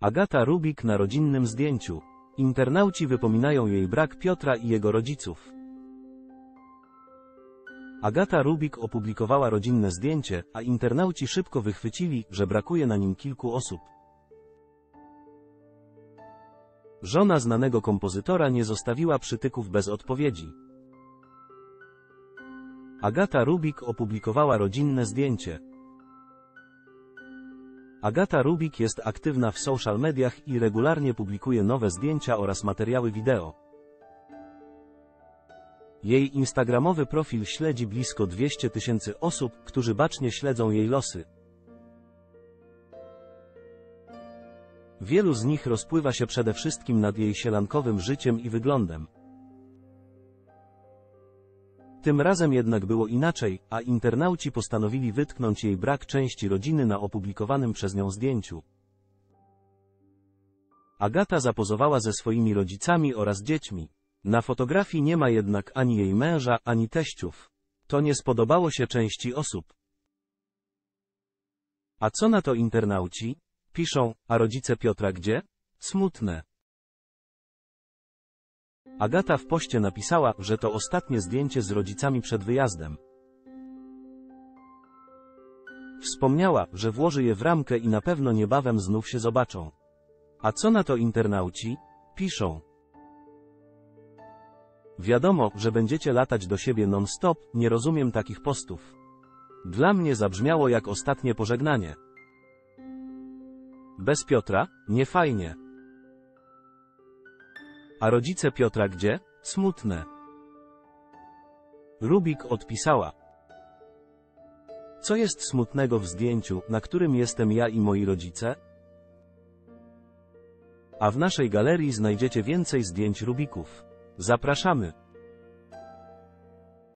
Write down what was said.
Agata Rubik na rodzinnym zdjęciu. Internauci wypominają jej brak Piotra i jego rodziców. Agata Rubik opublikowała rodzinne zdjęcie, a internauci szybko wychwycili, że brakuje na nim kilku osób. Żona znanego kompozytora nie zostawiła przytyków bez odpowiedzi. Agata Rubik opublikowała rodzinne zdjęcie. Agata Rubik jest aktywna w social mediach i regularnie publikuje nowe zdjęcia oraz materiały wideo. Jej instagramowy profil śledzi blisko 200 000 osób, którzy bacznie śledzą jej losy. Wielu z nich rozpływa się przede wszystkim nad jej sielankowym życiem i wyglądem. Tym razem jednak było inaczej, a internauci postanowili wytknąć jej brak części rodziny na opublikowanym przez nią zdjęciu. Agata zapozowała ze swoimi rodzicami oraz dziećmi. Na fotografii nie ma jednak ani jej męża, ani teściów. To nie spodobało się części osób. A co na to internauci? Piszą, a rodzice Piotra gdzie? Smutne. Agata w poście napisała, że to ostatnie zdjęcie z rodzicami przed wyjazdem. Wspomniała, że włoży je w ramkę i na pewno niebawem znów się zobaczą. A co na to internauci? Piszą. Wiadomo, że będziecie latać do siebie non-stop, nie rozumiem takich postów. Dla mnie zabrzmiało jak ostatnie pożegnanie. Bez Piotra? Nie fajnie. A rodzice Piotra gdzie? Smutne. Rubik odpisała. Co jest smutnego w zdjęciu, na którym jestem ja i moi rodzice? A w naszej galerii znajdziecie więcej zdjęć Rubików. Zapraszamy.